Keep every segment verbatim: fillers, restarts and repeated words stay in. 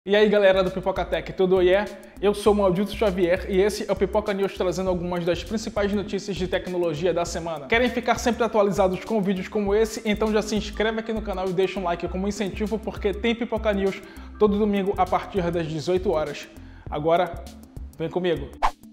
E aí galera do Pipocatech, tudo oiê? Eu sou o Maldito Xavier e esse é o Pipoca News trazendo algumas das principais notícias de tecnologia da semana. Querem ficar sempre atualizados com vídeos como esse? Então já se inscreve aqui no canal e deixa um like como incentivo porque tem Pipoca News todo domingo a partir das dezoito horas. Agora, vem comigo!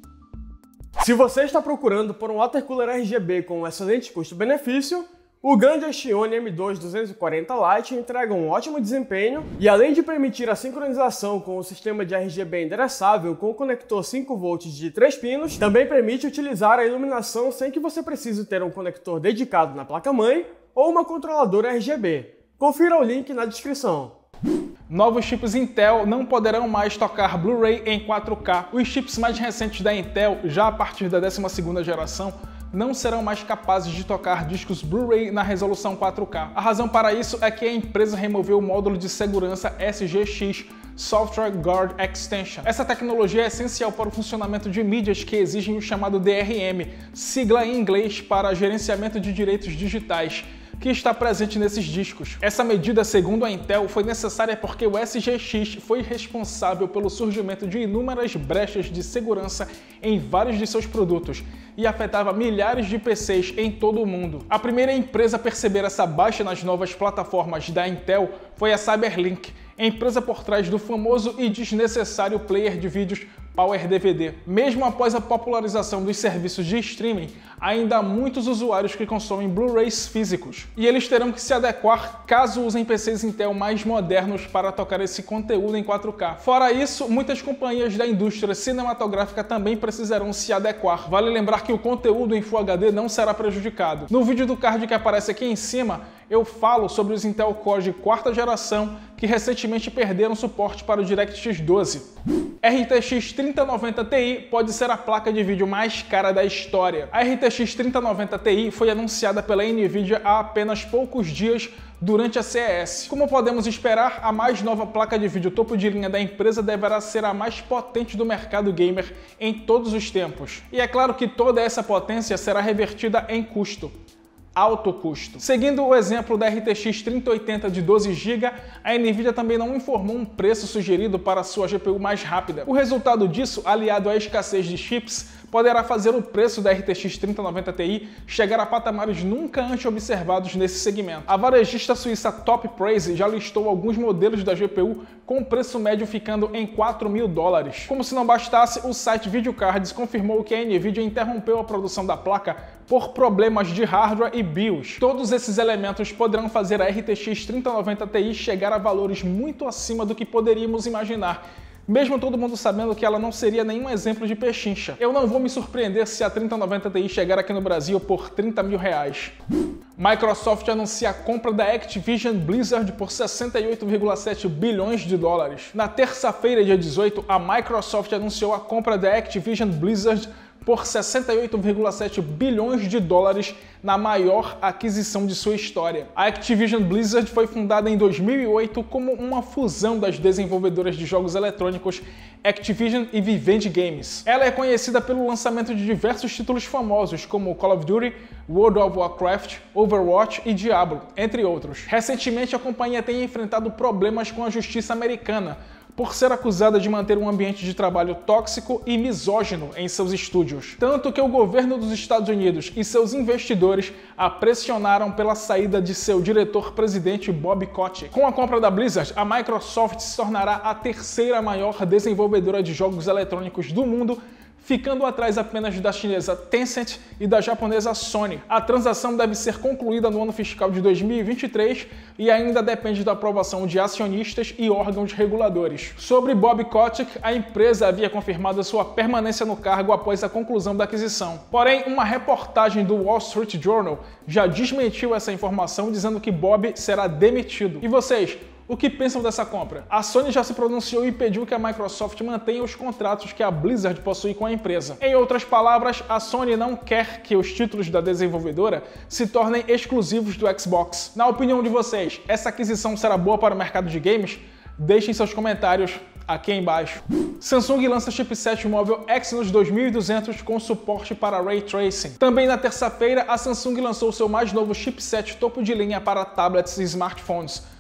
Se você está procurando por um water cooler R G B com um excelente custo-benefício, o Grande Xione M dois duzentos e quarenta Lite entrega um ótimo desempenho e, além de permitir a sincronização com o sistema de R G B endereçável com o conector cinco volts de três pinos, também permite utilizar a iluminação sem que você precise ter um conector dedicado na placa-mãe ou uma controladora R G B. Confira o link na descrição. Novos chips Intel não poderão mais tocar Blu-ray em quatro K. Os chips mais recentes da Intel, já a partir da décima segunda geração, não serão mais capazes de tocar discos Blu-ray na resolução quatro K. A razão para isso é que a empresa removeu o módulo de segurança S G X Software Guard Extension. Essa tecnologia é essencial para o funcionamento de mídias que exigem o chamado D R M, sigla em inglês para Gerenciamento de Direitos Digitais, que está presente nesses discos. Essa medida, segundo a Intel, foi necessária porque o S G X foi responsável pelo surgimento de inúmeras brechas de segurança em vários de seus produtos e afetava milhares de P Cs em todo o mundo. A primeira empresa a perceber essa baixa nas novas plataformas da Intel foi a Cyberlink, empresa por trás do famoso e desnecessário player de vídeos Power D V D. Mesmo após a popularização dos serviços de streaming, ainda há muitos usuários que consomem Blu-rays físicos. E eles terão que se adequar caso usem P Cs Intel mais modernos para tocar esse conteúdo em quatro K. Fora isso, muitas companhias da indústria cinematográfica também precisarão se adequar. Vale lembrar que o conteúdo em Full H D não será prejudicado. No vídeo do card que aparece aqui em cima, eu falo sobre os Intel Core de quarta geração que recentemente perderam suporte para o DirectX doze. R T X trinta noventa Ti pode ser a placa de vídeo mais cara da história. A R T X trinta noventa Ti foi anunciada pela Nvidia há apenas poucos dias durante a C E S. Como podemos esperar, a mais nova placa de vídeo topo de linha da empresa deverá ser a mais potente do mercado gamer em todos os tempos. E é claro que toda essa potência será revertida em custo. Alto custo. Seguindo o exemplo da R T X trinta oitenta de doze gigas, a Nvidia também não informou um preço sugerido para sua G P U mais rápida. O resultado disso, aliado à escassez de chips, poderá fazer o preço da R T X trinta noventa Ti chegar a patamares nunca antes observados nesse segmento. A varejista suíça Top Price já listou alguns modelos da G P U com preço médio ficando em quatro mil dólares. Como se não bastasse, o site VideoCards confirmou que a Nvidia interrompeu a produção da placa por problemas de hardware e BIOS. Todos esses elementos poderão fazer a R T X trinta noventa Ti chegar a valores muito acima do que poderíamos imaginar, mesmo todo mundo sabendo que ela não seria nenhum exemplo de pechincha. Eu não vou me surpreender se a trinta noventa Ti chegar aqui no Brasil por trinta mil reais. Microsoft anuncia a compra da Activision Blizzard por sessenta e oito vírgula sete bilhões de dólares. Na terça-feira, dia dezoito, a Microsoft anunciou a compra da Activision Blizzard por sessenta e oito vírgula sete bilhões de dólares na maior aquisição de sua história. A Activision Blizzard foi fundada em dois mil e oito como uma fusão das desenvolvedoras de jogos eletrônicos Activision e Vivendi Games. Ela é conhecida pelo lançamento de diversos títulos famosos como Call of Duty, World of Warcraft, Overwatch e Diablo, entre outros. Recentemente, a companhia tem enfrentado problemas com a justiça americana por ser acusada de manter um ambiente de trabalho tóxico e misógino em seus estúdios. Tanto que o governo dos Estados Unidos e seus investidores a pressionaram pela saída de seu diretor-presidente Bob Kotick. Com a compra da Blizzard, a Microsoft se tornará a terceira maior desenvolvedora de jogos eletrônicos do mundo, ficando atrás apenas da chinesa Tencent e da japonesa Sony. A transação deve ser concluída no ano fiscal de dois mil e vinte e três e ainda depende da aprovação de acionistas e órgãos reguladores. Sobre Bob Kotick, a empresa havia confirmado sua permanência no cargo após a conclusão da aquisição. Porém, uma reportagem do Wall Street Journal já desmentiu essa informação, dizendo que Bob será demitido. E vocês? O que pensam dessa compra? A Sony já se pronunciou e pediu que a Microsoft mantenha os contratos que a Blizzard possui com a empresa. Em outras palavras, a Sony não quer que os títulos da desenvolvedora se tornem exclusivos do Xbox. Na opinião de vocês, essa aquisição será boa para o mercado de games? Deixem seus comentários aqui embaixo. Samsung lança chipset móvel Exynos dois mil e duzentos com suporte para Ray Tracing. Também na terça-feira, a Samsung lançou seu mais novo chipset topo de linha para tablets e smartphones,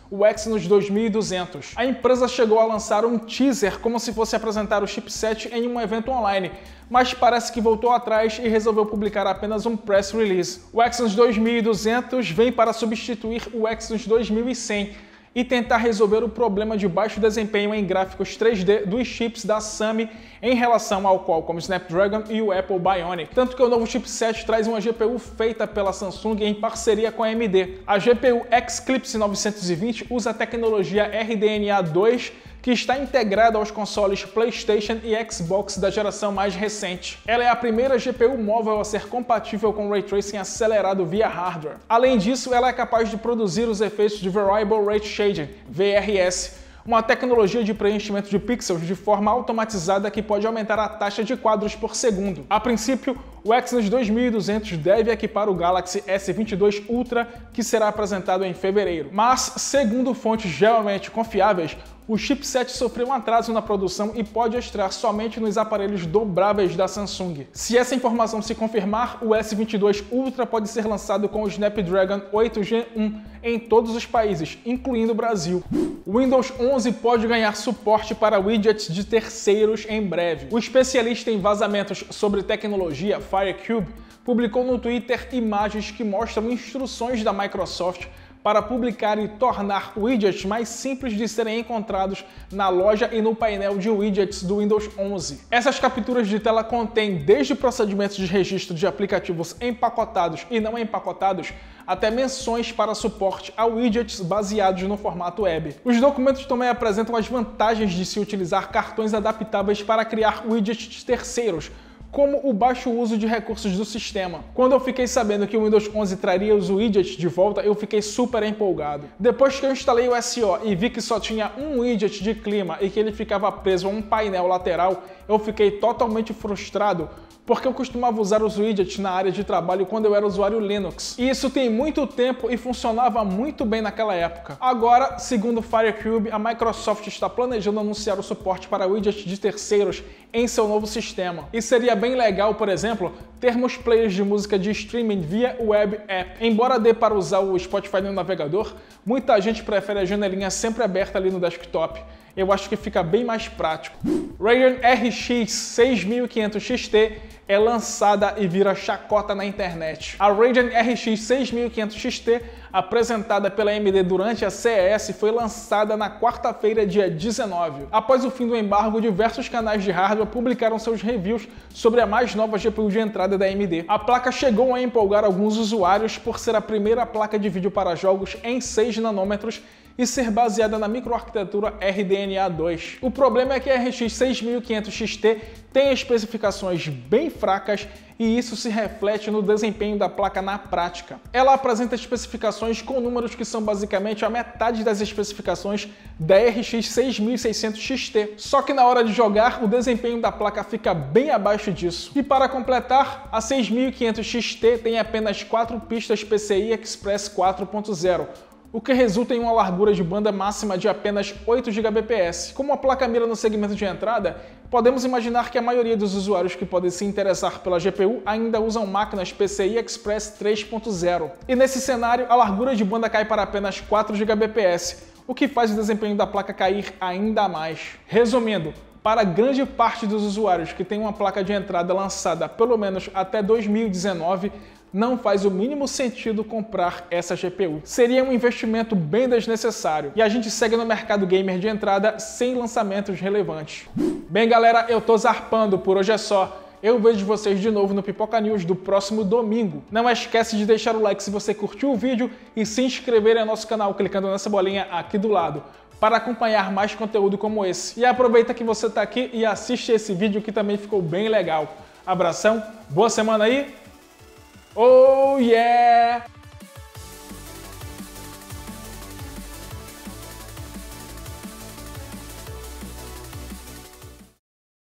o Exynos dois mil e duzentos. A empresa chegou a lançar um teaser como se fosse apresentar o chipset em um evento online, mas parece que voltou atrás e resolveu publicar apenas um press release. O Exynos dois mil e duzentos vem para substituir o Exynos dois mil e cem e tentar resolver o problema de baixo desempenho em gráficos três D dos chips da Samsung em relação ao Qualcomm Snapdragon e o Apple Bionic. Tanto que o novo chipset traz uma G P U feita pela Samsung em parceria com a A M D. A G P U Eclipse novecentos e vinte usa a tecnologia R D N A dois, que está integrada aos consoles PlayStation e Xbox da geração mais recente. Ela é a primeira G P U móvel a ser compatível com Ray Tracing acelerado via hardware. Além disso, ela é capaz de produzir os efeitos de Variable Rate Shading, V R S, uma tecnologia de preenchimento de pixels de forma automatizada que pode aumentar a taxa de quadros por segundo. A princípio, o Exynos dois mil e duzentos deve equipar o Galaxy S vinte e dois Ultra, que será apresentado em fevereiro. Mas, segundo fontes geralmente confiáveis, o chipset sofreu um atraso na produção e pode estrear somente nos aparelhos dobráveis da Samsung. Se essa informação se confirmar, o S vinte e dois Ultra pode ser lançado com o Snapdragon oito Gen um em todos os países, incluindo o Brasil. O Windows onze pode ganhar suporte para widgets de terceiros em breve. O especialista em vazamentos sobre tecnologia, Firecube, publicou no Twitter imagens que mostram instruções da Microsoft para publicar e tornar widgets mais simples de serem encontrados na loja e no painel de widgets do Windows onze. Essas capturas de tela contêm desde procedimentos de registro de aplicativos empacotados e não empacotados, até menções para suporte a widgets baseados no formato web. Os documentos também apresentam as vantagens de se utilizar cartões adaptáveis para criar widgets de terceiros, como o baixo uso de recursos do sistema. Quando eu fiquei sabendo que o Windows onze traria os widgets de volta, eu fiquei super empolgado. Depois que eu instalei o S O e vi que só tinha um widget de clima e que ele ficava preso a um painel lateral, eu fiquei totalmente frustrado, porque eu costumava usar os widgets na área de trabalho quando eu era usuário Linux. E isso tem muito tempo e funcionava muito bem naquela época. Agora, segundo o Firecube, a Microsoft está planejando anunciar o suporte para widgets de terceiros em seu novo sistema. E seria bem legal, por exemplo, termos players de música de streaming via Web App. Embora dê para usar o Spotify no navegador, muita gente prefere a janelinha sempre aberta ali no desktop. Eu acho que fica bem mais prático. Radeon R X seis mil e quinhentos X T é lançada e vira chacota na internet. A Radeon R X seis mil e quinhentos X T, apresentada pela A M D durante a C E S, foi lançada na quarta-feira, dia dezenove. Após o fim do embargo, diversos canais de hardware publicaram seus reviews sobre a mais nova G P U de entrada da A M D. A placa chegou a empolgar alguns usuários por ser a primeira placa de vídeo para jogos em seis nanômetros e ser baseada na microarquitetura R D N A dois. O problema é que a R X seis mil e quinhentos X T tem especificações bem fracas e isso se reflete no desempenho da placa na prática. Ela apresenta especificações com números que são basicamente a metade das especificações da R X seis mil e seiscentos X T, só que na hora de jogar o desempenho da placa fica bem abaixo disso. E para completar, a seis mil e quinhentos X T tem apenas quatro pistas P C I Express quatro ponto zero, o que resulta em uma largura de banda máxima de apenas oito gigabits. Como a placa mira no segmento de entrada, podemos imaginar que a maioria dos usuários que podem se interessar pela G P U ainda usam máquinas P C I Express três ponto zero. E nesse cenário, a largura de banda cai para apenas quatro gigabits, o que faz o desempenho da placa cair ainda mais. Resumindo, para grande parte dos usuários que tem uma placa de entrada lançada pelo menos até dois mil e dezenove, não faz o mínimo sentido comprar essa G P U. Seria um investimento bem desnecessário. E a gente segue no mercado gamer de entrada sem lançamentos relevantes. Bem, galera, eu tô zarpando, por hoje é só. Eu vejo vocês de novo no Pipoca News do próximo domingo. Não esquece de deixar o like se você curtiu o vídeo e se inscrever no nosso canal clicando nessa bolinha aqui do lado, para acompanhar mais conteúdo como esse. E aproveita que você tá aqui e assiste esse vídeo que também ficou bem legal. Abração, boa semana aí! Oh yeah!